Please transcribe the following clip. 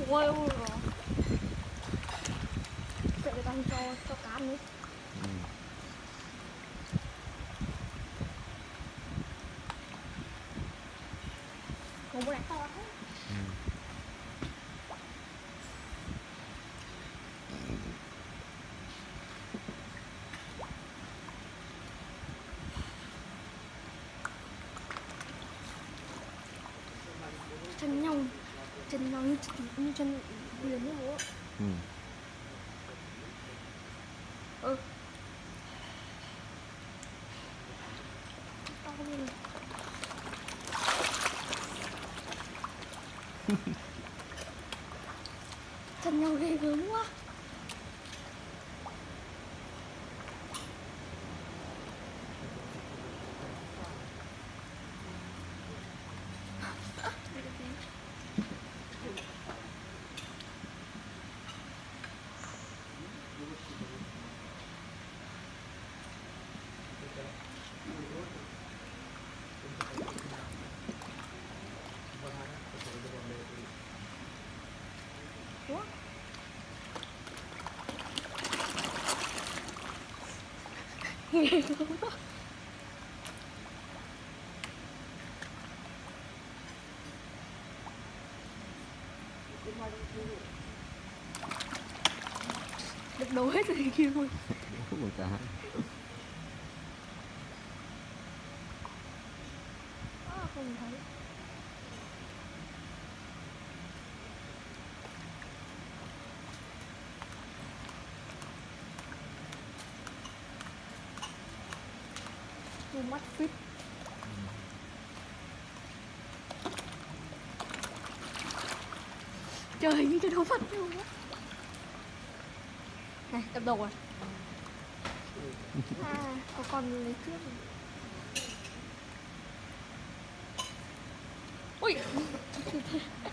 Ôi ôi rồi. Vậy người ta cho cá nữa. Không có đánh to thế. Chân nhau như chân huyền như bố. To lên. Chân nhau ghê gớm quá. Ghê gớm quá. Được đổ hết rồi kia thôi. Một cá. Không thấy. Mắt fit. Trời, như cái đồ phát luôn á. Này, đập đầu rồi. Có con lấy trước rồi. Ui.